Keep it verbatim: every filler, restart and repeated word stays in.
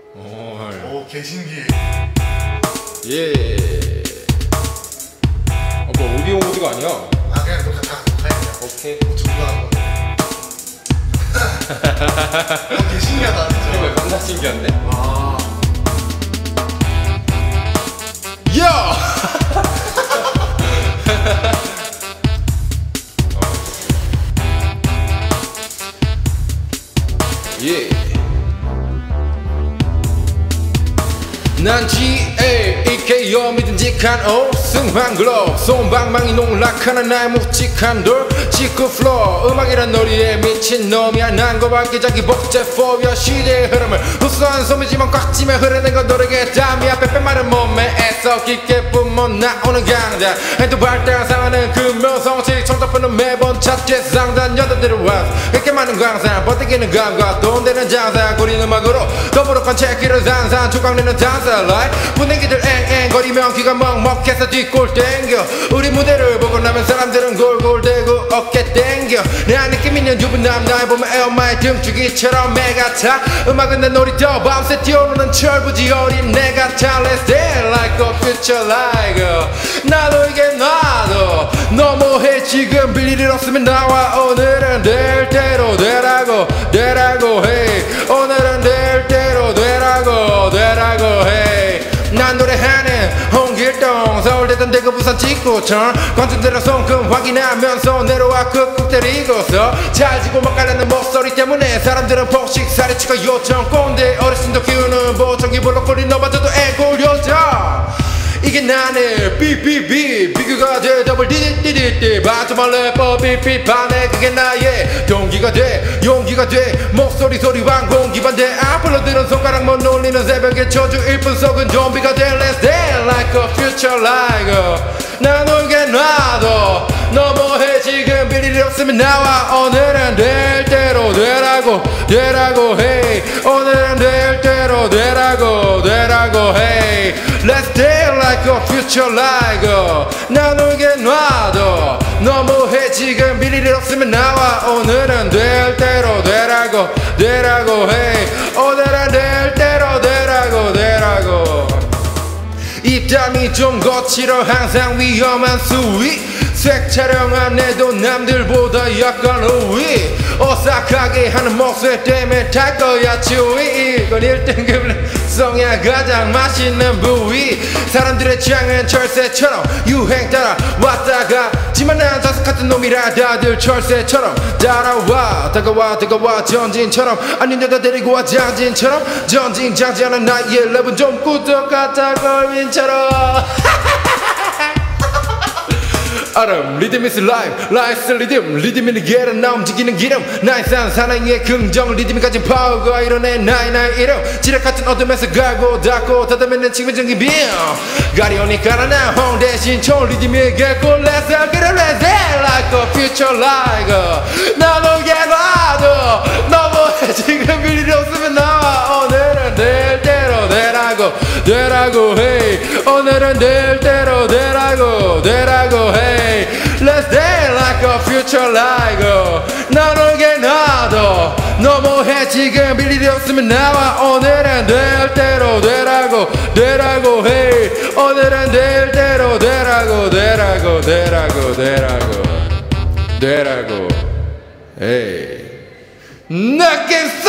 오, 개신기. 예. 아, 뭐 오디오 모드가 아니야? 아, 그냥 녹화 다 녹화해. 오케이. 뭐 중요한 거. 어, 개 신기하다, 진짜. 이거 겁나 신기한데? 와. 야! 예. 난 지 에이 이 케이요 믿음직한 오승환 글로 솜방망이 농락하는 나의 묵직한 돌 지구 플로어 음악이란 놀이에 미친 놈이야 난 거밖에 자기 복제 포비아 시대의 흐름을 우수한 소매지만 꽉 찌며 흐르는 건 노력의 땀이야 빼빼 마른 몸에 애써 깊게 뿜어 나오는 강단 해도 발달 상하는 그 묘성치 청탁부는 매번 찾게 상단 여자들을 와서 이렇게 많은 광산 버티기는 감과 돈 되는 장사 구린 음악으로 더부룩한 체키를 상상 조각내는 dancer like 분위기들 앵앵거리며 귀가 먹먹해서 뒷골 땡겨 우리 무대를 보고 나면 사람들은 골골대고 어깨 땡겨 내 느낌 있는 유부남 날 보면 에어마의 등주기처럼 메가타 음악은 내 놀이터 밤새 뛰어노는 철부지 어린 내 같아 Let's dance like a future like a 나도 이게 나도 너무해 지금 빌 일 없으면 나와 오늘은 될 대로 되라고 되라고 해 오늘은 될 대로 되라고 되라고 해 난 노래하는 홍길동 서울대전 대구 부산 직구천 관중들의 손금 확인하면서 내려와 끄끄 때리고서 잘 지고 막 가려는 목소리 때문에 사람들은 폭식 사리치고 요청 꼰대 어르신도 키우는 보청기 볼록거리 너마저도 애골 여자 이게 나는 삐삐삐 비교가 돼 더블 디디디디디 반토막 래퍼 삐삐 반에 그게 나의 동기가 돼 용기가 돼 목소리 소리 왕공 기반대 앞으로 들은 손가락 못 놀리는 새벽의 저주 일 분 속은 좀비가 돼 Let's dance like a future like a 난 울게 놔둬 너무해 지금 빌 일이 없으면 나와 오늘은 될 대로 되라고 되라고 해 오늘은 될 대로 되라고 되라고 해 Let's dance like a future like a 난 울게 놔둬 너무해 지금 빌 일이 없으면 나와 오늘은 될 대로 되라고 되라고 해 오늘은 될 대로 되라고 되라고 입담이 좀 거칠어 항상 위험한 수위 색 촬영 안 해도 남들보다 약간 우위 오싹하게 하는 목소리 때문에 탈 거야 추위 이건 일 등급 성야 가장 맛있는 부위 사람들의 취향은 철새처럼 유행 따라 왔다가 지만 난 자석 같은 놈이라 다들 철새처럼 따라와 다가와 다가와 전진처럼 아닌데다 데리고 와 장진처럼 전진장지하는 나의 랩은 좀 꾸덕 같아 걸민처럼 아름 리듬 is life, life's 리듬 리듬이 게으르 나 움직이는 기름 나의 산 사나이의 긍정 리듬이 가진 파워가 이뤄내 나의 나의 이름 지뢰 같은 어둠에서 갈고 닦고 닫아매는 치명적인 빔 가리오니 가라나 홍대 신촌 리듬이 겠고 Let's get it, let's dance like a future like a 나도 개봐도 너무해 지금 일이 없으면 나와 오늘은 될 대로 되라고 되라고 해 오늘은 될 대로 되라고 되라고 해 Let's dance like a future like a 난 울게 놔둬 너무해 지금 빌 일이 없으면 나와 오늘은 될 대로 되라고 되라고 해 오늘은 될 대로 되라고 되라고 되라고 되라고 되라고 에이 나 깼어